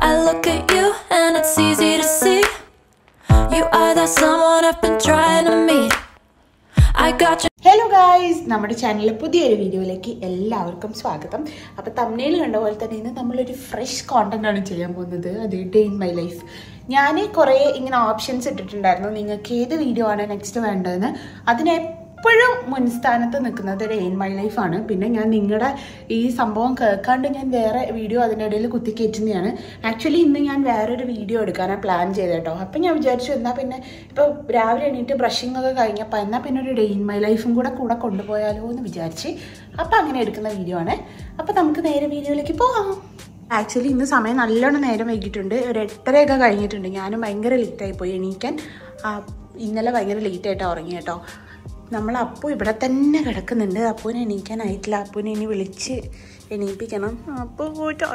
I look at you and it's easy to see you are that someone I've been trying to meet. I got you. Hello guys, നമ്മുടെ ചാനലിലെ പുതിയൊരു വീഡിയോയിലേക്ക് എല്ലാവർക്കും സ്വാഗതം. അപ്പോൾ thumbnail കണ്ട പോലെ തന്നെ ഇന്ന് നമ്മളൊരു ഫ്രഷ് കോണ്ടന്റ് ആണ് ചെയ്യാൻ പോകുന്നത്. അത് ഡേ ഇൻ മൈ ലൈഫ്. ഞാൻ കുറേ ഇങ്ങനെ ഓപ്ഷൻസ് ഇട്ടിട്ടുണ്ടായിരുന്നു, നിങ്ങൾക്ക് ഏത് വീഡിയോ ആണ് നെക്സ്റ്റ് വേണ്ടതെന്ന്. അതിനെപ്പോഴും മുൻസ്ഥാനത്ത് നിൽക്കുന്നത് ഡേ ഇൻ മൈ ലൈഫാണ്. പിന്നെ ഞാൻ നിങ്ങളുടെ ഈ സംഭവം കേൾക്കാണ്ട് ഞാൻ വേറെ വീഡിയോ അതിനിടയിൽ കുത്തിക്കയറ്റുന്നതാണ്. ആക്ച്വലി ഇന്ന് ഞാൻ വേറൊരു വീഡിയോ എടുക്കാനാണ് പ്ലാൻ ചെയ്തത് കേട്ടോ. അപ്പം ഞാൻ വിചാരിച്ചു എന്നാൽ പിന്നെ ഇപ്പോൾ രാവിലെ എണീറ്റ് ബ്രഷിംഗ് ഒക്കെ കഴിഞ്ഞപ്പോൾ എന്നാൽ പിന്നെ ഒരു ഡേ ഇൻ മൈ ലൈഫും കൂടെ കൊണ്ടുപോയാലോ എന്ന് വിചാരിച്ച് അപ്പം അങ്ങനെ എടുക്കുന്ന വീഡിയോ ആണ്. അപ്പം നമുക്ക് നേരെ വീഡിയോയിലേക്ക് പോകാം. ആക്ച്വലി ഇന്ന് സമയം നല്ലോണം നേരം വൈകിട്ടുണ്ട്. ഒരു 8:30 കഴിഞ്ഞിട്ടുണ്ട്. ഞാനും ഭയങ്കര ലേറ്റായിപ്പോയി എണീക്കാൻ. ഇന്നലെ ഭയങ്കര ലേറ്റായിട്ടാണ് ഉറങ്ങി കേട്ടോ. നമ്മൾ അപ്പു ഇവിടെ തന്നെ കിടക്കുന്നുണ്ട്. അപ്പൂനെ എണീക്കാനായിട്ടില്ല. അപ്പൂനെ ഇനി വിളിച്ച് എണീപ്പിക്കണം. അപ്പോൾ പോയിട്ട്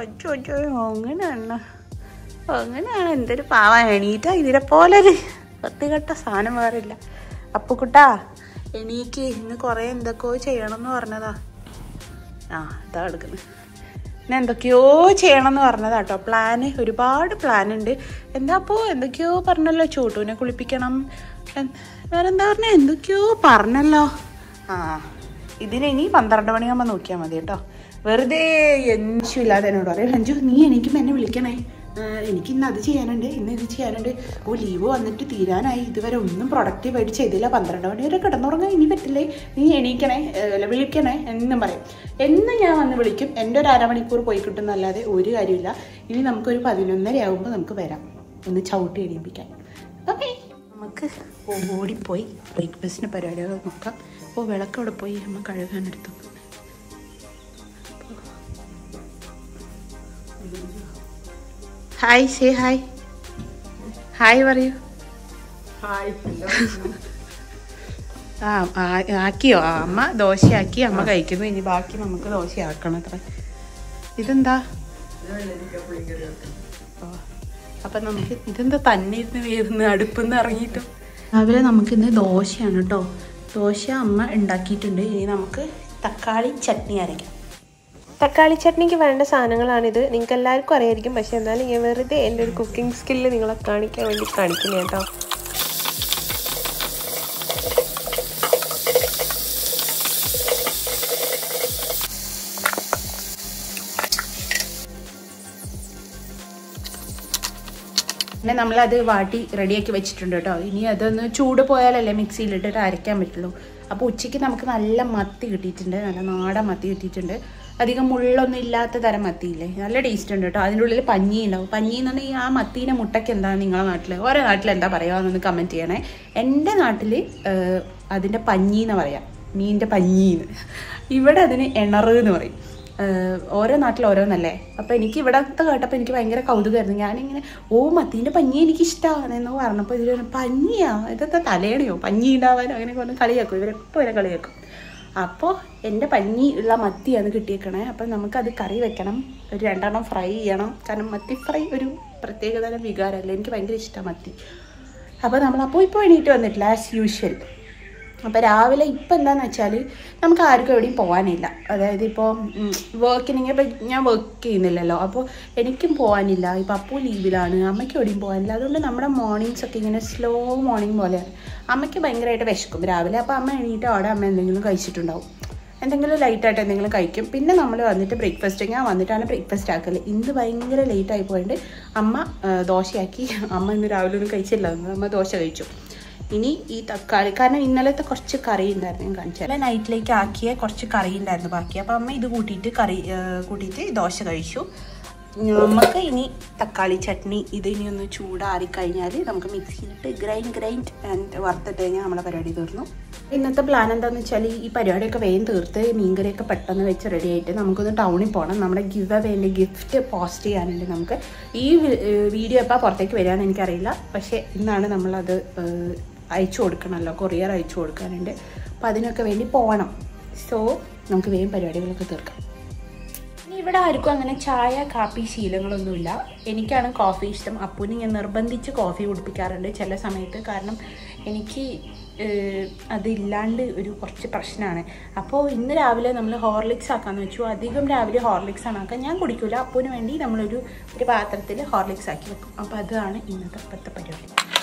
അങ്ങനെയാണ് എന്തൊരു പാവ എണീറ്റാ. ഇതിനെ പോലൊരു വൃത്തികെട്ട സാധനം വേറില്ല. അപ്പുക്കുട്ടാ എണീക്ക്, ഇന്ന് കുറേ എന്തൊക്കെയോ ചെയ്യണമെന്ന് പറഞ്ഞതാ. ഇതാ എടുക്കുന്നത്. പിന്നെ എന്തൊക്കെയോ ചെയ്യണമെന്ന് പറഞ്ഞതാ കേട്ടോ. ഒരുപാട് പ്ലാനുണ്ട്. എന്താ അപ്പോൾ എന്തൊക്കെയോ പറഞ്ഞല്ലോ, ചോട്ടൂനെ കുളിപ്പിക്കണം, വേറെന്താ പറഞ്ഞ എന്തൊക്കെയോ പറഞ്ഞല്ലോ. ഇതിനി 12 മണിയാകുമ്പോൾ നോക്കിയാൽ മതി കേട്ടോ. വെറുതെ ഇല്ലാതെ എന്നോട് പറയും, അഞ്ചു നീ എനിക്കും എന്നെ വിളിക്കണേ, എനിക്ക് ഇന്ന് അത് ചെയ്യാനുണ്ട്, ഇന്ന് ഇത് ചെയ്യാനുണ്ട്. ലീവ് വന്നിട്ട് തീരാനായി, ഇതുവരെ ഒന്നും പ്രൊഡക്റ്റീവായിട്ട് ചെയ്തില്ല, 12 മണി വരെ കിടന്നുറങ്ങാൻ ഇനി പറ്റില്ലേ, നീ എണീക്കണേ, വിളിക്കണേ എന്നും പറയും. എന്ന് ഞാൻ വന്ന് വിളിക്കും. എൻ്റെ ഒരു അരമണിക്കൂർ പോയി കിട്ടുന്നല്ലാതെ ഒരു കാര്യമില്ല. ഇനി നമുക്കൊരു 11:30 ആകുമ്പോൾ നമുക്ക് വരാം ഒന്ന് ചവിട്ടി എണീപ്പിക്കാൻ. ഓക്കെ, നമുക്ക് ഓടിപ്പോയി ബ്രേക്ക്ഫാസ്റ്റിന് പരിപാടികൾ നോക്കാം. വിളക്കവിടെ പോയി അമ്മ കഴുകാനെടുത്തു. Hi, say hi. ഹായ് പറയൂ. ആക്കിയോ? അമ്മ ദോശയാക്കി, അമ്മ കഴിക്കുന്നു. ഇനി ബാക്കി നമുക്ക് ദോശയാക്കണം. അത്ര ഇതെന്താ? അപ്പം നമുക്ക് ഇതെന്താ തന്നെ ഇരുന്ന് വീർന്ന് അടുപ്പിന്ന് ഇറങ്ങിയിട്ടും. രാവിലെ നമുക്കിന്ന് ദോശയാണ് കേട്ടോ. ദോശ അമ്മ ഉണ്ടാക്കിയിട്ടുണ്ട്. ഇനി നമുക്ക് തക്കാളി ചട്നി അരയ്ക്കാം. തക്കാളി ചട്നിക്ക് വേണ്ട സാധനങ്ങളാണിത്. നിങ്ങൾക്ക് എല്ലാവർക്കും അറിയായിരിക്കും, പക്ഷെ എന്നാലും ഞാൻ വെറുതെ എൻ്റെ ഒരു കുക്കിംഗ് സ്കില്ല് നിങ്ങളെ കാണിക്കാൻ വേണ്ടി കാണിക്കുന്നത് കേട്ടോ. പിന്നെ നമ്മളത് വാട്ടി റെഡിയാക്കി വെച്ചിട്ടുണ്ട് കേട്ടോ. ഇനി അതൊന്ന് ചൂട് പോയാലല്ലേ മിക്സിയിലിട്ടിട്ട് അരയ്ക്കാൻ പറ്റുള്ളൂ. അപ്പോൾ ഉച്ചയ്ക്ക് നമുക്ക് നല്ല മത്തി കിട്ടിയിട്ടുണ്ട്, നല്ല നാടൻ മത്തി കിട്ടിയിട്ടുണ്ട്. അധികം മുള്ളൊന്നും ഇല്ലാത്ത തരം മത്തിയില്ലേ, നല്ല ടേസ്റ്റ് ഉണ്ട് കേട്ടോ. അതിൻ്റെ ഉള്ളിൽ പഞ്ഞി ഉണ്ടാവും. പഞ്ഞി എന്ന് പറഞ്ഞാൽ ആ മത്തീൻ്റെ മുട്ടയ്ക്ക് എന്താണ് നിങ്ങളുടെ നാട്ടിൽ, ഓരോ നാട്ടിൽ എന്താ പറയുക എന്നൊന്ന് കമൻറ്റ് ചെയ്യണേ. എൻ്റെ നാട്ടിൽ അതിൻ്റെ പഞ്ഞി എന്ന് പറയാം, മീനിൻ്റെ പഞ്ഞീന്ന്. ഇവിടെ അതിന് എണറ് എന്ന് പറയും. ഓരോ നാട്ടിൽ ഓരോന്നല്ലേ. അപ്പോൾ എനിക്ക് ഇവിടത്തെ കേട്ടപ്പോൾ എനിക്ക് ഭയങ്കര കൗതുകമായിരുന്നു. ഞാനിങ്ങനെ മത്തീൻ്റെ പഞ്ഞി എനിക്കിഷ്ടമാണ് എന്ന് പറഞ്ഞപ്പോൾ ഇതിൽ പഞ്ഞിയാ, ഇതൊക്കെ തലേണയോ പഞ്ഞി ഉണ്ടാവാൻ, അങ്ങനെ പറഞ്ഞ് കളിയാക്കും. ഇവരെപ്പോൾ വരെ കളിയാക്കും. അപ്പോൾ എൻ്റെ പഞ്ഞി ഉള്ള മത്തിയാണ് കിട്ടിയേക്കണേ. അപ്പം നമുക്കത് കറി വെക്കണം, ഒരു 2 എണ്ണം ഫ്രൈ ചെയ്യണം. കാരണം മത്തി ഫ്രൈ ഒരു പ്രത്യേകതരം വികാരമല്ലേ, എനിക്ക് ഭയങ്കര ഇഷ്ടമാണ് മത്തി. അപ്പോൾ നമ്മളപ്പോൾ ഇപ്പോൾ എണീറ്റ് വന്നിട്ടില്ല ആസ് യൂഷ്വൽ. അപ്പോൾ രാവിലെ ഇപ്പം എന്താണെന്ന് വെച്ചാൽ നമുക്ക് ആർക്കും എവിടെയും പോകാനില്ല. അതായത് ഇപ്പോൾ വർക്കിനെങ്കിൽ ഇപ്പം ഞാൻ വർക്ക് ചെയ്യുന്നില്ലല്ലോ, അപ്പോൾ എനിക്കും പോകാനില്ല. ഇപ്പോൾ അപ്പൂ ലീവിലാണ്, അമ്മയ്ക്ക് എവിടെയും പോകാനില്ല. അതുകൊണ്ട് നമ്മുടെ മോർണിംഗ്സൊക്കെ ഇങ്ങനെ സ്ലോ മോർണിംഗ് പോലെയാണ്. അമ്മയ്ക്ക് ഭയങ്കരമായിട്ട് വിശക്കും രാവിലെ. അപ്പോൾ അമ്മ എണീറ്റ് അവിടെ അമ്മ എന്തെങ്കിലും കഴിച്ചിട്ടുണ്ടാവും, എന്തെങ്കിലും ലൈറ്റായിട്ട് എന്തെങ്കിലും കഴിക്കും. പിന്നെ നമ്മൾ വന്നിട്ട് ബ്രേക്ക്ഫാസ്റ്റ്, ഞാൻ വന്നിട്ടാണ് ബ്രേക്ക്ഫാസ്റ്റ് ആക്കല്. ഇന്ന് ഭയങ്കര ലേറ്റായി പോയിട്ട് അമ്മ ദോശയാക്കി. അമ്മ ഇന്ന് രാവിലെ ഒന്നും കഴിച്ചില്ല, അമ്മ ദോശ കഴിച്ചു. ഇനി ഈ തക്കാളി, കാരണം ഇന്നലത്തെ കുറച്ച് കറി ഉണ്ടായിരുന്നു, ഞാൻ കാണിച്ചാൽ നൈറ്റിലേക്ക് ആക്കിയ കുറച്ച് കറി ഉണ്ടായിരുന്നു ബാക്കി. അപ്പോൾ അമ്മ ഇത് കൂട്ടിയിട്ട് ദോശ കഴിച്ചു. നമുക്ക് ഇനി തക്കാളി ചട്നി, ഇത് ഇനി ഒന്ന് ചൂടാറിക്കഴിഞ്ഞാൽ നമുക്ക് മിക്സിയിലിട്ട് ഗ്രൈൻഡ് ആൻഡ് വറുത്തിട്ട് കഴിഞ്ഞാൽ നമ്മളെ പരിപാടി തീർന്നു. ഇന്നത്തെ പ്ലാൻ എന്താണെന്ന് വെച്ചാൽ ഈ പരിപാടിയൊക്കെ വേഗം തീർത്ത് മീൻകറിയൊക്കെ പെട്ടെന്ന് വെച്ച് റെഡി ആയിട്ട് നമുക്കൊന്ന് ടൗണിൽ പോകണം. നമ്മുടെ ഗിവ് അവേൻ്റെ ഗിഫ്റ്റ് പോസ്റ്റ് ചെയ്യാനുണ്ട്. നമുക്ക് ഈ വീഡിയോ എപ്പോൾ പുറത്തേക്ക് വരികയാണെന്ന് എനിക്കറിയില്ല, പക്ഷേ ഇന്നാണ് നമ്മളത് അയച്ചു കൊടുക്കണമല്ലോ, കൊറിയർ അയച്ചു കൊടുക്കാനുണ്ട്. അപ്പോൾ അതിനൊക്കെ വേണ്ടി പോകണം. സോ നമുക്ക് വേഗം പരിപാടികളൊക്കെ തീർക്കാം. ഇനി ഇവിടെ ആർക്കും അങ്ങനെ ചായ കാപ്പി ശീലങ്ങളൊന്നുമില്ല. എനിക്കാണ് കോഫി ഇഷ്ടം. അപ്പൂന് ഞാൻ നിർബന്ധിച്ച് കോഫി കുടിപ്പിക്കാറുണ്ട് ചില സമയത്ത്. കാരണം എനിക്ക് അതില്ലാണ്ട് കുറച്ച് പ്രശ്നമാണ്. അപ്പോൾ ഇന്ന് രാവിലെ നമ്മൾ ഹോർലിക്സ് ആക്കാമെന്ന് വെച്ചു. അധികം രാവിലെ ഹോർലിക്സ് ആണ് ആക്കാൻ. ഞാൻ കുടിക്കില്ല. അപ്പൂന് വേണ്ടി നമ്മളൊരു പാത്രത്തിൽ ഹോർലിക്സ് ആക്കി വെക്കും. അപ്പോൾ അതാണ് ഇന്നത്തെ പരിപാടി.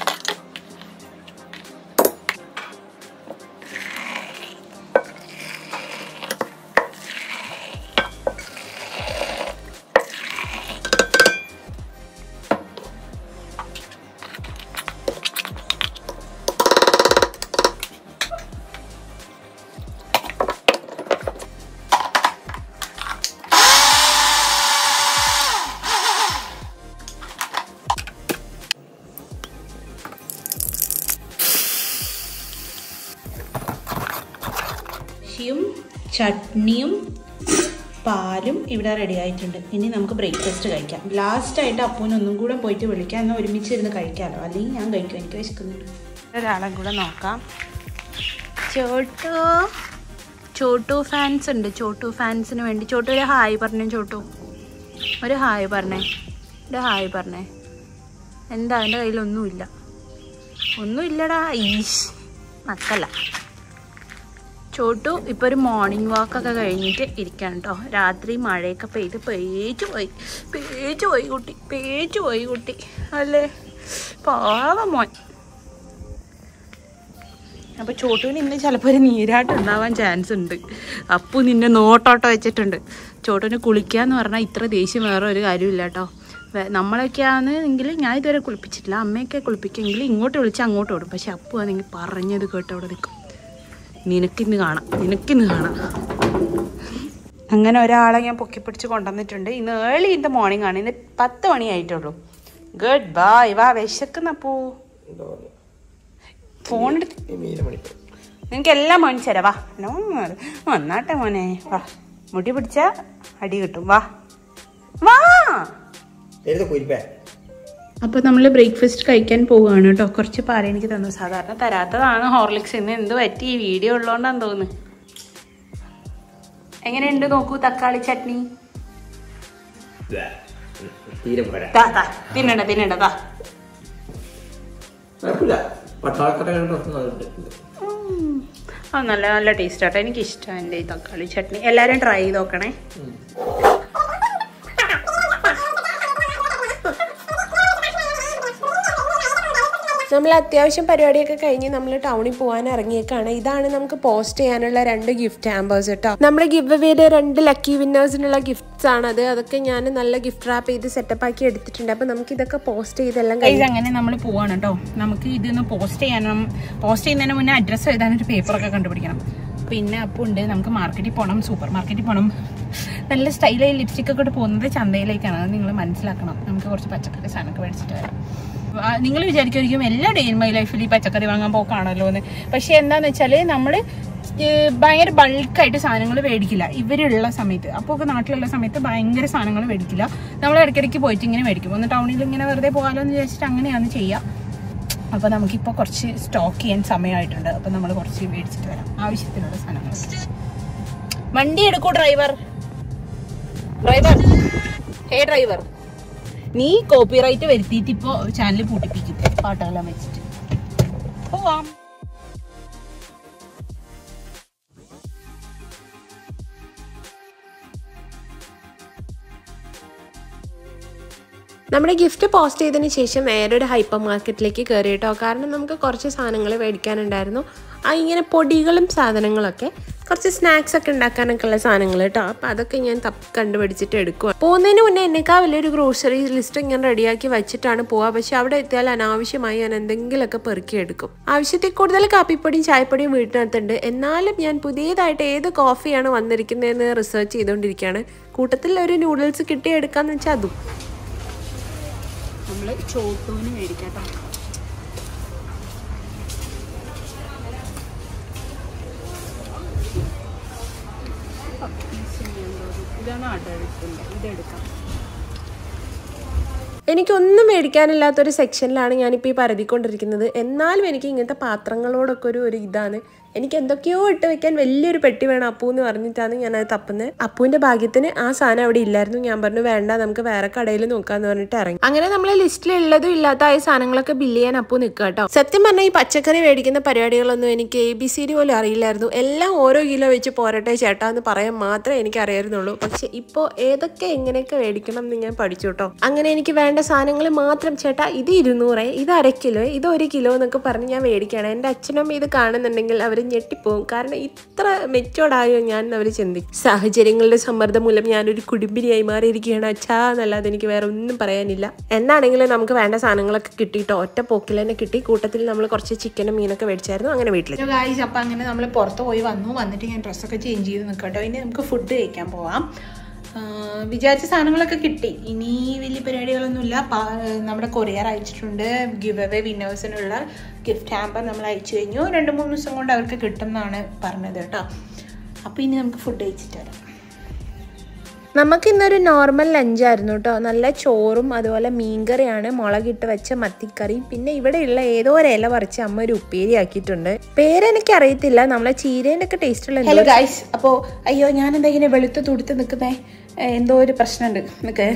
ചട്നിയും പാലും ഇവിടെ റെഡി ആയിട്ടുണ്ട്. ഇനി നമുക്ക് ബ്രേക്ക്ഫാസ്റ്റ് കഴിക്കാം. ലാസ്റ്റായിട്ട് അപ്പൂനൊന്നും കൂടെ പോയിട്ട് വിളിക്കാം. എന്നാൽ ഒരുമിച്ചിരുന്ന് കഴിക്കാമല്ലോ. അല്ലെങ്കിൽ ഞാൻ കഴിക്കും, എനിക്ക് വിശക്കുന്നുണ്ട്. ഒരാളെ കൂടെ നോക്കാം. ചോട്ടു ഫാൻസ് ഉണ്ട്. ചോട്ടു ഫാൻസിന് വേണ്ടി ചോട്ടു ഒരു ഹായ് പറഞ്ഞേ. ചോട്ടു ഒരു ഹായ് പറഞ്ഞേ. എന്താ എൻ്റെ കയ്യിലൊന്നുമില്ലടാ. ഈശ് മക്കല്ല. ചോട്ടു ഇപ്പോൾ ഒരു മോർണിംഗ് വാക്കൊക്കെ കഴിഞ്ഞിട്ട് ഇരിക്കണം കേട്ടോ. രാത്രി മഴയൊക്കെ പെയ്ത് പേച്ചു പോയി കുട്ടി അല്ലേ, പാവം മോൻ. അപ്പോൾ ചോട്ടുവിന് ഇന്ന് ചിലപ്പോൾ ഒരു നീരാട്ട് ഉണ്ടാവാൻ ചാൻസ് ഉണ്ട്. അപ്പു നിന്നെ നോട്ടോട്ടോ വെച്ചിട്ടുണ്ട്. ചോട്ടുവിന് കുളിക്കാന്ന് പറഞ്ഞാൽ ഇത്ര ദേഷ്യം വേറെ ഒരു കാര്യമില്ല കേട്ടോ. നമ്മളൊക്കെ ആണെങ്കിൽ ഞാൻ ഇതുവരെ കുളിപ്പിച്ചിട്ടില്ല. അമ്മയൊക്കെ കുളിപ്പിക്കുമെങ്കിൽ ഇങ്ങോട്ട് വിളിച്ചാൽ അങ്ങോട്ട് വിടും. പക്ഷെ അപ്പു ആണെങ്കിൽ പറഞ്ഞത് കേട്ടോ അവിടെ നിൽക്കും. നിനക്കിന്ന് കാണാം. അങ്ങനെ ഒരാളെ ഞാൻ പൊക്കിപ്പിടിച്ച് കൊണ്ടുവന്നിട്ടുണ്ട്. ഇന്ന് ഏർലി ഇൻ ദ മോർണിംഗ് ആണ്. ഇന്ന് 10 മണിയായിട്ടുള്ളൂ. Good bye. വാ വിശക്കുന്നപ്പോ ഫോൺ എടുത്ത് നിനക്ക് എല്ലാം മേടിച്ചു തരാം. വാ വന്നാട്ടെ മോനെ. വാ മുടി പിടിച്ച അടി കിട്ടും. വാ. അപ്പോൾ നമ്മൾ ബ്രേക്ക്ഫാസ്റ്റ് കഴിക്കാൻ പോവുകയാണ് കേട്ടോ. കുറച്ച് പാൽ എനിക്ക് തന്നു. സാധാരണ തരാത്തതാണ് ഹോർലിക്സ്. ഇന്ന് എന്ത് പറ്റി, ഈ വീഡിയോ ഉള്ളതുകൊണ്ടാന്ന് തോന്നുന്നു. എങ്ങനെയുണ്ട് നോക്കൂ തക്കാളി ചട്നി. തിന്നണ്ട. നല്ല ടേസ്റ്റ് ആട്ടോ. എനിക്കിഷ്ടമാണ് എൻ്റെ ഈ തക്കാളി ചട്നി. എല്ലാവരും ട്രൈ ചെയ്ത് നോക്കണേ. നമ്മൾ അത്യാവശ്യം പരിപാടിയൊക്കെ കഴിഞ്ഞ് നമ്മൾ ടൗണിൽ പോകാൻ ഇറങ്ങിയേക്കാണ്. ഇതാണ് നമുക്ക് പോസ്റ്റ് ചെയ്യാനുള്ള 2 ഗിഫ്റ്റ് ഹാമ്പേഴ്സ് കേട്ടോ. നമ്മുടെ ഗിവ് അവേയുടെ 2 ലക്കി വിന്നേഴ്സിനുള്ള ഗിഫ്റ്റ്സ് ആണത്. അതൊക്കെ ഞാൻ നല്ല ഗിഫ്റ്റ് റാപ്പ് ചെയ്ത് സെറ്റപ്പ് ആക്കി എടുത്തിട്ടുണ്ട്. അപ്പോൾ നമുക്ക് ഇതൊക്കെ പോസ്റ്റ് ചെയ്തെല്ലാം കഴിഞ്ഞ് അങ്ങനെ നമ്മൾ പോവാണ് കേട്ടോ. നമുക്ക് ഇതൊന്ന് പോസ്റ്റ് ചെയ്യുന്നതിന് മുന്നേ അഡ്രസ്സ് എഴുതാനൊരു പേപ്പറൊക്കെ കണ്ടുപിടിക്കണം. പിന്നെ അപ്പോൾ ഉണ്ട് നമുക്ക് മാർക്കറ്റിൽ പോകണം, സൂപ്പർ മാർക്കറ്റിൽ പോകണം. നല്ല സ്റ്റൈലായി ലിപ്സ്റ്റിക് ഒക്കെ ഇട്ട് പോകുന്നത് ചന്തയിലേക്കാണ്. അത് നിങ്ങൾ മനസ്സിലാക്കണം. നമുക്ക് കുറച്ച് പച്ചക്കറി സാധനമൊക്കെ മേടിച്ചിട്ട് വരാം. നിങ്ങൾ വിചാരിക്കുമായിരിക്കും എല്ലാ ഡേ ഇൻ മൈ ലൈഫിൽ ഈ പച്ചക്കറി വാങ്ങാൻ പോക്കാണല്ലോ എന്ന്. പക്ഷെ എന്താണെന്ന് വെച്ചാൽ നമ്മൾ ഭയങ്കര ബൾക്കായിട്ട് സാധനങ്ങൾ മേടിക്കില്ല ഇവരുള്ള സമയത്ത്. അപ്പോൾ ഒക്കെ നാട്ടിലുള്ള സമയത്ത് ഭയങ്കര സാധനങ്ങൾ മേടിക്കില്ല. നമ്മൾ ഇടയ്ക്കിടയ്ക്ക് പോയിട്ട് ഇങ്ങനെ മേടിക്കും. ഒന്ന് ടൗണിൽ ഇങ്ങനെ വെറുതെ പോകാമല്ലോ എന്ന് വിചാരിച്ചിട്ട് അങ്ങനെയാണ് ചെയ്യുക. അപ്പോൾ നമുക്കിപ്പോൾ കുറച്ച് സ്റ്റോക്ക് ചെയ്യാൻ സമയമായിട്ടുണ്ട്. അപ്പോൾ നമ്മൾ കുറച്ച് മേടിച്ചിട്ട് വരാം ആവശ്യത്തിനുള്ള സാധനങ്ങൾ. വണ്ടി എടുക്കൂ ഡ്രൈവർ. ഹേ ഡ്രൈവർ, നീ കോപ്പിറൈറ്റ് വരുത്തിയിട്ട് ഇപ്പോൾ ചാനൽ പൂട്ടിപ്പിക്കും പാട്ടുകളെല്ലാം വെച്ചിട്ട്. പോവാം. നമ്മുടെ ഗിഫ്റ്റ് പോസ്റ്റ് ചെയ്തതിന് ശേഷം നേരെ ഒരു ഹൈപ്പർ മാർക്കറ്റിലേക്ക് കയറി കേട്ടോ. കാരണം നമുക്ക് കുറച്ച് സാധനങ്ങൾ മേടിക്കാനുണ്ടായിരുന്നു. ഇങ്ങനെ പൊടികളും സാധനങ്ങളൊക്കെ, കുറച്ച് സ്നാക്സ് ഒക്കെ ഉണ്ടാക്കാനൊക്കെ ഉള്ള സാധനങ്ങൾ കേട്ടോ. അപ്പോൾ അതൊക്കെ ഞാൻ കണ്ടുപിടിച്ചിട്ട് എടുക്കുക. പോകുന്നതിന് മുന്നേ എന്നേക്കാൾ വലിയൊരു ഗ്രോസറി ലിസ്റ്റ് ഇങ്ങനെ റെഡിയാക്കി വെച്ചിട്ടാണ് പോവുക. പക്ഷെ അവിടെ എത്തിയാൽ അനാവശ്യമായി ഞാൻ എന്തെങ്കിലുമൊക്കെ പെറുക്കിയെടുക്കും. ആവശ്യത്തിൽ കൂടുതൽ കാപ്പിപ്പൊടിയും ചായപ്പൊടിയും വീട്ടിനകത്തുണ്ട്. എന്നാലും ഞാൻ പുതിയതായിട്ട് ഏത് കോഫിയാണ് വന്നിരിക്കുന്നതെന്ന് റിസർച്ച് ചെയ്തുകൊണ്ടിരിക്കുകയാണ്. കൂട്ടത്തിൽ ഒരു നൂഡിൽസ് കിട്ടിയെടുക്കാന്ന് വെച്ചാൽ അതും. നമ്മൾ ചോട്ടൂന് മേടിക്കാട്ടോ. ഇതാണ് ഇതെടുക്കാം. എനിക്കൊന്നും മേടിക്കാനില്ലാത്തൊരു സെക്ഷനിലാണ് ഞാനിപ്പോൾ ഈ പരതിക്കൊണ്ടിരിക്കുന്നത്. എന്നാലും എനിക്ക് ഇങ്ങനത്തെ പാത്രങ്ങളോടൊക്കെ ഒരു ഇതാണ്. എനിക്ക് എന്തൊക്കെയോ ഇട്ട് വെക്കാൻ വലിയൊരു പെട്ടി വേണം അപ്പൂ എന്ന് പറഞ്ഞിട്ടാണ് ഞാനത് തപ്പുന്നത്. അപ്പൂവിൻ്റെ ഭാഗ്യത്തിന് ആ സാധനം അവിടെ ഇല്ലായിരുന്നു. ഞാൻ പറഞ്ഞു വേണ്ട, നമുക്ക് വേറെ കടയിൽ നോക്കാമെന്ന് പറഞ്ഞിട്ട് ഇറങ്ങി. അങ്ങനെ നമ്മൾ ലിസ്റ്റിലുള്ളതും ഇല്ലാത്ത സാധനങ്ങളൊക്കെ ബില്ല് ചെയ്യാൻ അപ്പൂ നിൽക്കുക കേട്ടോ. സത്യം പറഞ്ഞാൽ ഈ പച്ചക്കറി മേടിക്കുന്ന പരിപാടികളൊന്നും എനിക്ക് ABCD പോലും അറിയില്ലായിരുന്നു. എല്ലാം ഓരോ കിലോ വെച്ച് പോരട്ടെ ചേട്ടാ എന്ന് പറയാൻ മാത്രമേ എനിക്ക് അറിയായിരുന്നുള്ളൂ. പക്ഷെ ഇപ്പോൾ ഏതൊക്കെ എങ്ങനെയൊക്കെ മേടിക്കണം എന്ന് ഞാൻ പഠിച്ചു കേട്ടോ. അങ്ങനെ എനിക്ക് വേണ്ട സാധനങ്ങൾ മാത്രം ചേട്ടാ ഇത് 200, ഇത് 1/2 കിലോ, ഇത് 1 കിലോ എന്നൊക്കെ പറഞ്ഞ് ഞാൻ മേടിക്കുകയാണ്. എൻ്റെ അച്ഛനും ഇത് കാണുന്നുണ്ടെങ്കിൽ അവർ ഞെട്ടിപ്പോവും. കാരണം ഇത്ര മെച്ചോർഡായോ ഞാൻ അവർ ചിന്തിക്കും. സാഹചര്യങ്ങളുടെ സമ്മർദ്ദം മൂലം ഞാനൊരു കുടുംബിനിയായി മാറിയിരിക്കുകയാണ് അച്ഛാ എന്നല്ലാതെ എനിക്ക് വേറെ ഒന്നും പറയാനില്ല. എന്നാണെങ്കിലും നമുക്ക് വേണ്ട സാധനങ്ങളൊക്കെ കിട്ടിയിട്ടോ. ഒറ്റ പോക്കിൽ തന്നെ കിട്ടി. കൂട്ടത്തിൽ നമ്മൾ കുറച്ച് ചിക്കനും മീനൊക്കെ മേടിച്ചായിരുന്നു. അങ്ങനെ വീട്ടിൽ ഗായ്സ് അപ്പം അങ്ങനെ നമ്മൾ പുറത്ത് പോയി വന്നിട്ട് ഞാൻ ഡ്രസ്സൊക്കെ ചേഞ്ച് ചെയ്ത് നിൽക്കട്ടോ. ഇനി നമുക്ക് ഫുഡ് കഴിക്കാൻ പോവാം. വിചാരിച്ച സാധനങ്ങളൊക്കെ കിട്ടി. ഇനി വലിയ പരിപാടികളൊന്നുമില്ല. നമ്മുടെ കൊറിയർ അയച്ചിട്ടുണ്ട്. ഗിവ് അവേ വിന്നേഴ്സിനുള്ള ഗിഫ്റ്റ് ഹാമ്പർ നമ്മൾ അയച്ചു കഴിഞ്ഞു. 2-3 ദിവസം കൊണ്ട് അവർക്ക് കിട്ടും എന്നാണ് പറഞ്ഞത് കേട്ടോ. അപ്പോൾ ഇനി നമുക്ക് ഫുഡ് കഴിച്ചിട്ട് വരാം. നമുക്കിന്നൊരു നോർമൽ ലഞ്ചായിരുന്നു കേട്ടോ. നല്ല ചോറും അതുപോലെ മീൻകറിയാണ്, മുളകിട്ട് വെച്ച മത്തിക്കറിയും, പിന്നെ ഇവിടെയുള്ള ഏതോ ഒരു ഇല പറിച്ച് അമ്മ ഒരു ഉപ്പേരി ആക്കിയിട്ടുണ്ട്. പേരെനിക്ക് അറിയത്തില്ല. നമ്മളെ ചീരേൻ്റെ ഒക്കെ ടേസ്റ്റുള്ള. ഹലോ ഗൈസ്, അപ്പോൾ അയ്യോ ഞാൻ എന്താ ഇങ്ങനെ വെളുത്ത് തുടുത്ത് നിൽക്കുന്നേ, എന്തോ ഒരു പ്രശ്നമുണ്ട് നിനക്ക്.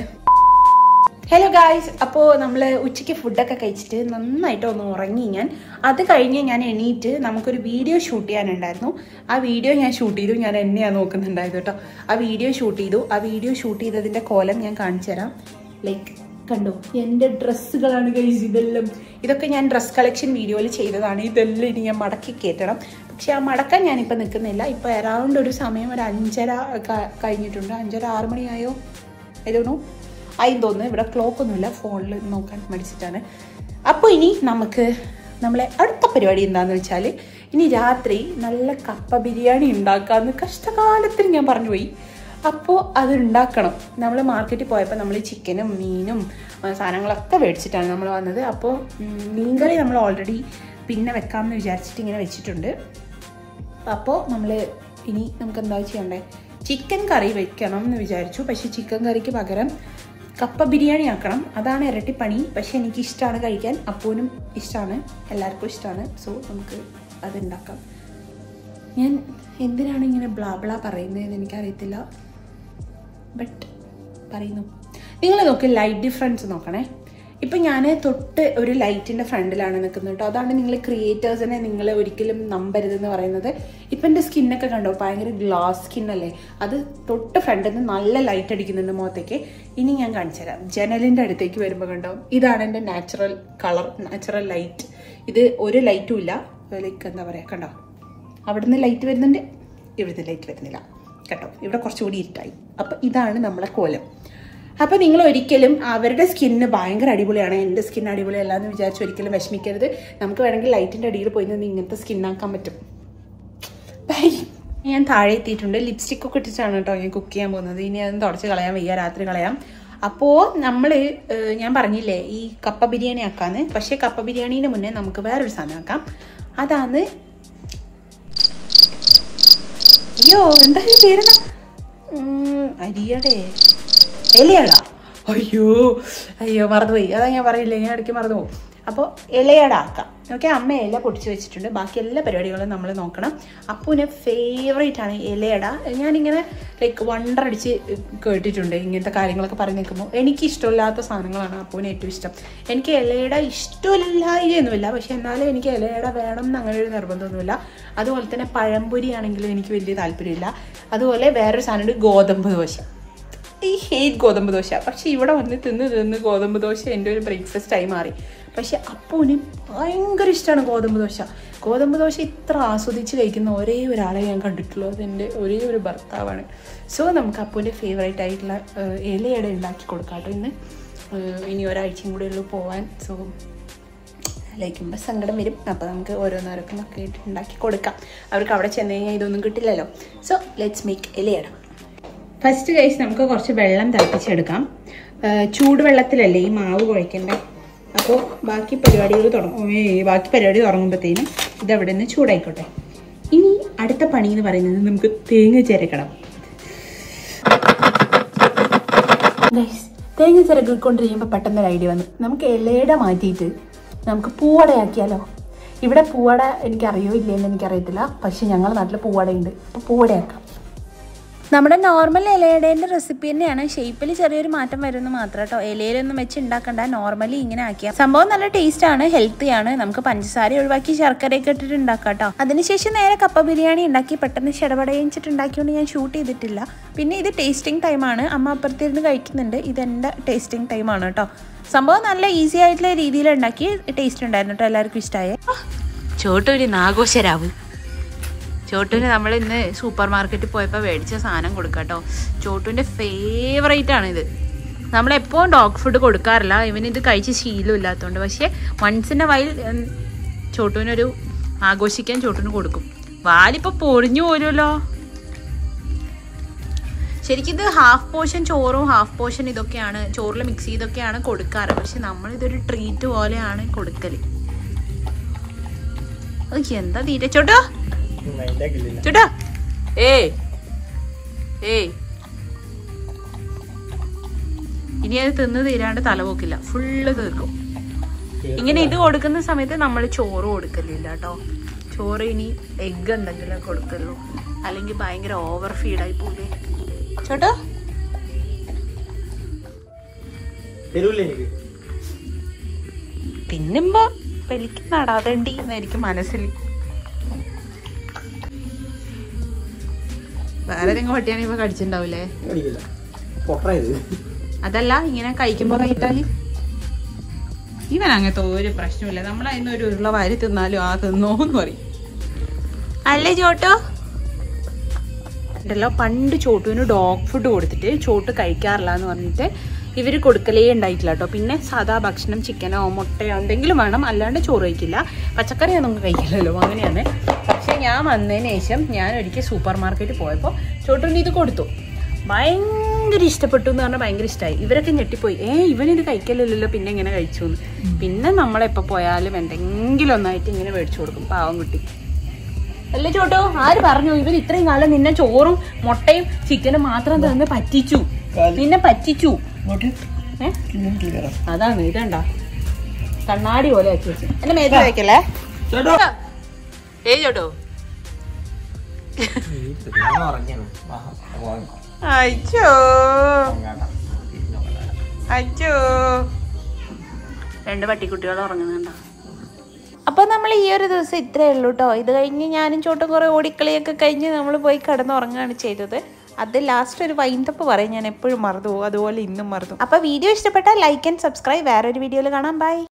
ഹലോ ഗായ്സ്, അപ്പോൾ നമ്മൾ ഉച്ചയ്ക്ക് ഫുഡൊക്കെ കഴിച്ചിട്ട് നന്നായിട്ട് ഒന്ന് ഉറങ്ങി ഞാൻ. അത് കഴിഞ്ഞ് ഞാൻ എണീറ്റ് നമുക്കൊരു വീഡിയോ ഷൂട്ട് ചെയ്യാനുണ്ടായിരുന്നു. ആ വീഡിയോ ഞാൻ ഷൂട്ട് ചെയ്തു. ഞാൻ എന്നെയാണ് നോക്കുന്നുണ്ടായത് കേട്ടോ. ആ വീഡിയോ ഷൂട്ട് ചെയ്തു. ആ വീഡിയോ ഷൂട്ട് ചെയ്തതിൻ്റെ കോലം ഞാൻ കാണിച്ചു തരാം. ലൈക്ക് കണ്ടോ, എൻ്റെ ഡ്രസ്സുകളാണ് ഗൈസ് ഇതെല്ലാം. ഇതൊക്കെ ഞാൻ ഡ്രസ് കളക്ഷൻ വീഡിയോയിൽ ചെയ്തതാണ്. ഇതെല്ലാം ഇനി ഞാൻ മടക്കി കയറ്റണം. പക്ഷെ ആ മടക്കാൻ ഞാനിപ്പോൾ നിൽക്കുന്നില്ല. ഇപ്പോൾ അറൗണ്ട് ഒരു സമയം ഒരു 5:30 കഴിഞ്ഞിട്ടുണ്ട്. 5:30-6 മണിയായോ ഏതോണു ആയി തോന്നുന്നു. ഇവിടെ ക്ലോക്കൊന്നുമില്ല, ഫോണിൽ നോക്കാൻ മടിച്ചിട്ടാണ്. അപ്പോൾ ഇനി നമ്മളെ അടുത്ത പരിപാടി എന്താണെന്ന് വെച്ചാൽ, ഇനി രാത്രി നല്ല കപ്പ ബിരിയാണി ഉണ്ടാക്കാമെന്ന് കഷ്ടകാലത്തിന് ഞാൻ പറഞ്ഞു പോയി. അപ്പോൾ അതുണ്ടാക്കണം. നമ്മൾ മാർക്കറ്റിൽ പോയപ്പോൾ നമ്മൾ ചിക്കനും മീനും സാധനങ്ങളൊക്കെ മേടിച്ചിട്ടാണ് നമ്മൾ വന്നത്. അപ്പോൾ മീൻകറി നമ്മൾ ഓൾറെഡി പിന്നെ വെക്കാമെന്ന് വിചാരിച്ചിട്ട് ഇങ്ങനെ വെച്ചിട്ടുണ്ട്. അപ്പോൾ നമുക്ക് എന്താ ചെയ്യണ്ടേ, ചിക്കൻ കറി വെക്കണം എന്ന് വിചാരിച്ചു. പക്ഷേ ചിക്കൻ കറിക്ക് പകരം കപ്പ ബിരിയാണി ആക്കണം. അതാണ് ഇരട്ടിപ്പണി. പക്ഷെ എനിക്കിഷ്ടമാണ് കഴിക്കാൻ, അപ്പൂനും ഇഷ്ടമാണ്, എല്ലാവർക്കും ഇഷ്ടമാണ്. സോ നമുക്ക് അതുണ്ടാക്കാം. ഞാൻ എന്തിനാണ് ഇങ്ങനെ ബ്ലാ ബ്ലാ പറയുന്നതെന്ന് എനിക്കറിയത്തില്ല, ബട്ട് പറയുന്നു. നിങ്ങൾ നോക്ക്, ലൈറ്റ് ഡിഫറൻസ് നോക്കണേ. ഇപ്പം ഞാൻ തൊട്ട് ഒരു ലൈറ്റിൻ്റെ ഫ്രണ്ടിലാണ് നിൽക്കുന്നത് കേട്ടോ. അതാണ് നിങ്ങൾ ക്രിയേറ്റേഴ്സിനെ നിങ്ങൾ ഒരിക്കലും നമ്പരുതെന്ന് പറയുന്നത്. ഇപ്പം എൻ്റെ സ്കിന്നൊക്കെ കണ്ടോ, ഭയങ്കര ഗ്ലാസ് സ്കിന്നല്ലേ. അത് തൊട്ട് ഫ്രണ്ടിൽ നിന്ന് നല്ല ലൈറ്റ് അടിക്കുന്നുണ്ട് മുഖത്തേക്ക്. ഇനി ഞാൻ കാണിച്ചു തരാം. ജനലിൻ്റെ അടുത്തേക്ക് വരുമ്പോൾ കണ്ടോ, ഇതാണ് എൻ്റെ നാച്ചുറൽ കളർ, നാച്ചുറൽ ലൈറ്റ്. ഇത് ഒരു ലൈറ്റും ഇല്ല. ലൈക്ക് എന്താ പറയുക, കണ്ടോ, അവിടെ നിന്ന് ലൈറ്റ് വരുന്നുണ്ട്, ഇവിടുത്തെ ലൈറ്റ് വരുന്നില്ല കേട്ടോ. ഇവിടെ കുറച്ചുകൂടി ഇരുട്ടായി. അപ്പം ഇതാണ് നമ്മളെ കോലം. അപ്പോൾ നിങ്ങൾ ഒരിക്കലും അവരുടെ സ്കിന്ന് ഭയങ്കര അടിപൊളിയാണ്, എൻ്റെ സ്കിൻ അടിപൊളിയല്ല എന്ന് വിചാരിച്ച് ഒരിക്കലും വിഷമിക്കരുത്. നമുക്ക് വേണമെങ്കിൽ ലൈറ്റിൻ്റെ അടിയിൽ പോയി നിന്ന് ഇങ്ങനത്തെ സ്കിന്നാക്കാൻ പറ്റും. ബൈ. ഞാൻ താഴെ എത്തിയിട്ടുണ്ട്. ലിപ്സ്റ്റിക് ഒക്കെ ഇട്ടിട്ടാണ് കേട്ടോ ഞാൻ കുക്ക് ചെയ്യാൻ പോകുന്നത്. ഇനി അതൊന്ന് തുടച്ച് കളയാൻ വയ്യ, രാത്രി കളയാം. അപ്പോൾ ഞാൻ പറഞ്ഞില്ലേ ഈ കപ്പ ബിരിയാണി ആക്കാന്ന്. പക്ഷേ കപ്പ ബിരിയാണീൻ്റെ മുന്നേ നമുക്ക് വേറൊരു സാധനം ആക്കാം. അതാണ്, അയ്യോ എന്താ പേരെന്താ, അരിയടേ ഇലയട. അയ്യോ മറന്നുപോയി. അതാ ഞാൻ പറയില്ലേ, ഞാൻ ഇടയ്ക്ക് മറന്നു പോകും. അപ്പോൾ ഇലയട ആക്കാം. ഓക്കെ, അമ്മ ഇല പൊടിച്ച് വെച്ചിട്ടുണ്ട്. ബാക്കി എല്ലാ പരിപാടികളും നമ്മൾ നോക്കണം. അപ്പൂന് ഫേവറേറ്റ് ആണ് ഇലയട. ഞാനിങ്ങനെ ലൈക്ക് വണ്ടറടിച്ച് കേട്ടിട്ടുണ്ട് ഇങ്ങനത്തെ കാര്യങ്ങളൊക്കെ പറഞ്ഞു നിൽക്കുമ്പോൾ. എനിക്ക് ഇഷ്ടമില്ലാത്ത സാധനങ്ങളാണ് അപ്പൂന് ഏറ്റവും ഇഷ്ടം. എനിക്ക് ഇലയട ഇഷ്ടമില്ലായിരുന്നില്ല, പക്ഷെ എന്നാലും എനിക്ക് ഇലയട വേണം എന്ന് അങ്ങനെ ഒരു നിർബന്ധമൊന്നുമില്ല. അതുപോലെ തന്നെ പഴംപൊരി ആണെങ്കിലും എനിക്ക് വലിയ താല്പര്യമില്ല. അതുപോലെ വേറൊരു സാധനമുണ്ട്, ഗോതമ്പ് ദോശ. ഈ ഹേറ്റ് ഗോതമ്പ് ദോശ. പക്ഷെ ഇവിടെ വന്ന് തിന്ന് ഗോതമ്പ് ദോശ എൻ്റെ ഒരു ബ്രേക്ക്ഫാസ്റ്റായി മാറി. പക്ഷെ അപ്പൂന് ഭയങ്കര ഇഷ്ടമാണ് ഗോതമ്പ് ദോശ. ഗോതമ്പ് ദോശ ഇത്ര ആസ്വദിച്ച് കഴിക്കുന്ന ഒരേ ഒരാളെ ഞാൻ കണ്ടിട്ടുള്ളൂ. അതെൻ്റെ ഒരേ ഒരു ഭർത്താവാണ്. സോ നമുക്ക് അപ്പൂൻ്റെ ഫേവറേറ്റ് ആയിട്ടുള്ള ഇലയട ഉണ്ടാക്കി കൊടുക്കാം കേട്ടോ. ഇനി ഒരാഴ്ചയും കൂടെ ഉള്ളൂ പോവാൻ. സോ ലയിക്കുമ്പോൾ സങ്കടം വരും. അപ്പോൾ നമുക്ക് ഓരോന്നോരൊക്കെ ഉണ്ടാക്കി കൊടുക്കാം. അവർക്ക് അവിടെ ചെന്ന് കഴിഞ്ഞാൽ ഇതൊന്നും കിട്ടില്ലല്ലോ. സോ ലെറ്റ്സ് മേക്ക് ഇലയട. ഫസ്റ്റ് കഴിച്ച് നമുക്ക് കുറച്ച് വെള്ളം തിളപ്പിച്ചെടുക്കാം. ചൂടുവെള്ളത്തിലല്ലേ ഈ മാവ് കുഴക്കേണ്ടത്. അപ്പോൾ ബാക്കി പരിപാടി തുടങ്ങുമ്പോഴത്തേനും ഇതവിടെ നിന്ന് ചൂടായിക്കോട്ടെ. ഇനി അടുത്ത പണി എന്ന് പറയുന്നത് നമുക്ക് തേങ്ങ ചിരക്കണം. തേങ്ങ ചിരകിക്കൊണ്ടിരിക്കുമ്പോൾ പെട്ടെന്നൊരു ഐഡിയ വന്നു. നമുക്ക് ഇലയുടെ മാറ്റിയിട്ട് നമുക്ക് പൂവടയാക്കിയാലോ. ഇവിടെ പൂവട എനിക്കറിയോ ഇല്ലയെന്ന് എനിക്കറിയത്തില്ല, പക്ഷെ ഞങ്ങളുടെ നാട്ടിൽ പൂവടയുണ്ട്. അപ്പോൾ പൂവടയാക്കാം. നമ്മുടെ നോർമൽ ഇലയടേൻ്റെ റെസിപ്പി തന്നെയാണ്. ഷേപ്പിൽ ചെറിയൊരു മാറ്റം വരുന്നത് മാത്രം കേട്ടോ. ഇലയിലൊന്നും വെച്ച് ഉണ്ടാക്കണ്ട, നോർമലി ഇങ്ങനെ ആക്കിയാൽ സംഭവം നല്ല ടേസ്റ്റാണ്, ഹെൽത്തിയാണ്. നമുക്ക് പഞ്ചസാര ഒഴിവാക്കി ശർക്കരയൊക്കെ ഇട്ടിട്ട് ഉണ്ടാക്കാം കേട്ടോ. അതിനുശേഷം നേരെ കപ്പ ബിരിയാണി ഉണ്ടാക്കി പെട്ടെന്ന് ചെടപടയിച്ചിട്ട് ഉണ്ടാക്കിയോണ്ട് ഞാൻ ഷൂട്ട് ചെയ്തിട്ടില്ല. പിന്നെ ഇത് ടേസ്റ്റിംഗ് ടൈമാണ്, അമ്മ അപ്പുറത്തിരുന്ന് കഴിക്കുന്നുണ്ട്. ഇതെൻ്റെ ടേസ്റ്റിംഗ് ടൈമാണ് കേട്ടോ. സംഭവം നല്ല ഈസി ആയിട്ടുള്ള രീതിയിൽ ഉണ്ടാക്കി ടേസ്റ്റ് ഉണ്ടായിരുന്നു കേട്ടോ, എല്ലാവർക്കും ഇഷ്ടമായ. ചോട്ടൂര് നാഘോഷരാവ്. ചോട്ടുവിന് നമ്മൾ ഇന്ന് സൂപ്പർ മാർക്കറ്റിൽ പോയപ്പോൾ മേടിച്ച സാധനം കൊടുക്കാം കേട്ടോ. ചോട്ടുവിൻ്റെ ഫേവറേറ്റ് ആണിത്. നമ്മളെപ്പോഴും ഡോഗ് ഫുഡ് കൊടുക്കാറില്ല, ഇവനിത് കഴിച്ച് ശീലമില്ലാത്തതുകൊണ്ട്. പക്ഷേ വൺസിൻ്റെ വയൽ ചോട്ടുവിനൊരു ആഘോഷിക്കാൻ ചോട്ടുവിന് കൊടുക്കും. വാലിപ്പോൾ പൊറിഞ്ഞു പോരുമല്ലോ. ശരിക്കും ഇത് ഹാഫ് പോർഷൻ ചോറും ഹാഫ് പോർഷൻ ഇതൊക്കെയാണ്, ചോറിൽ മിക്സ് ചെയ്തൊക്കെയാണ് കൊടുക്കാറ്. പക്ഷെ നമ്മളിതൊരു ട്രീറ്റ് പോലെയാണ് കൊടുക്കൽ. എന്താ തീരെ ചോട്ടോ ചേട്ടാ, ഇനി അത് തിന്ന് തീരാണ്ട് തലപോക്കില്ല, ഫുള്ള് തീർക്കും. ഇങ്ങനെ ഇത് കൊടുക്കുന്ന സമയത്ത് നമ്മൾ ചോറ് കൊടുക്കലില്ല കേട്ടോ. ചോറ് ഇനി എഗ് എന്തെങ്കിലും കൊടുക്കല്ലോ, അല്ലെങ്കിൽ ഭയങ്കര ഓവർ ഫീഡായി പോലെ. ചോട്ടോ തിന്നുമ്പോ പെലിക്ക് നടാതണ്ടി എന്നായിരിക്കും മനസ്സിൽ. വേറെ നിങ്ങൾ പട്ടിയാണെങ്കിൽ ഇപ്പൊ കടിച്ചിട്ടുണ്ടാവൂലേ? അതല്ല, ഇങ്ങനെ കഴിക്കുമ്പോ കഴിട്ടാല് ഇവൻ അങ്ങനത്തെ ഒരു പ്രശ്നമില്ല. നമ്മളതിന് ഒരു ഉരുള വാരി തിന്നാലും ആ തിന്നോന്ന് പറയും. അല്ലേ ചോട്ടോ? ഉണ്ടല്ലോ, പണ്ട് ചോട്ടുവിന് ഡോഗ് ഫുഡ് കൊടുത്തിട്ട് ചോട്ട് കഴിക്കാറില്ല എന്ന് പറഞ്ഞിട്ട് ഇവർ കൊടുക്കലേ ഉണ്ടായിട്ടില്ല കേട്ടോ. പിന്നെ സാധാ ഭക്ഷണം, ചിക്കനോ മുട്ടയോ എന്തെങ്കിലും വേണം, അല്ലാണ്ട് ചോറ് കഴിക്കില്ല. പച്ചക്കറിയൊന്നും കഴിക്കില്ലല്ലോ, അങ്ങനെയാണ്. പക്ഷെ ഞാൻ വന്നതിന് ശേഷം ഞാൻ ഒരിക്കൽ സൂപ്പർ മാർക്കറ്റിൽ പോയപ്പോൾ ചോട്ടുവിന് ഇത് കൊടുത്തു. ഭയങ്കര ഇഷ്ടപ്പെട്ടു എന്ന് പറഞ്ഞാൽ ഭയങ്കര ഇഷ്ടമായി. ഇവരൊക്കെ ഞെട്ടിപ്പോയി, ഇവനിത് കഴിക്കലില്ലല്ലോ, പിന്നെ ഇങ്ങനെ കഴിച്ചു എന്ന്. പിന്നെ നമ്മളെപ്പോൾ പോയാലും എന്തെങ്കിലും ഒന്നായിട്ട് ഇങ്ങനെ മേടിച്ചു കൊടുക്കും, പാവം കുട്ടി. അല്ലേ ചോട്ടോ? ആര് പറഞ്ഞു ഇവർ ഇത്രയും കാലം നിന്നെ ചോറും മുട്ടയും ചിക്കനും മാത്രം തന്ന് പറ്റിച്ചു? നിന്നെ പറ്റിച്ചു. അതാണ് ഇതണ്ട കണ്ണാടി പോലെ ആക്കി വെച്ചു. എന്റെ മേത്ത് വയ്ക്കല്ലേ ചോട്ടോ? ചോട്ടോ അയ്യോ അയ്യോ, 2 പട്ടിക്കുട്ടികൾ ഉറങ്ങുന്നുണ്ടോ? അപ്പോൾ നമ്മൾ ഈ ഒരു ദിവസം ഇത്രയേ ഉള്ളൂ കേട്ടോ. ഇത് കഴിഞ്ഞ് ഞാനും ചോട്ടും കുറേ ഓടിക്കളിയൊക്കെ കഴിഞ്ഞ് നമ്മൾ പോയി കിടന്നുറങ്ങുകയാണ് ചെയ്തത്. അത് ലാസ്റ്റ് ഒരു വൈൻഡപ്പ് പറയും, ഞാൻ എപ്പോഴും മറന്നു പോകും, അതുപോലെ ഇന്നും മറന്നു. അപ്പോൾ വീഡിയോ ഇഷ്ടപ്പെട്ടാൽ ലൈക്ക് ആൻഡ് സബ്സ്ക്രൈബ്. വേറൊരു വീഡിയോയിൽ കാണാം. ബൈ.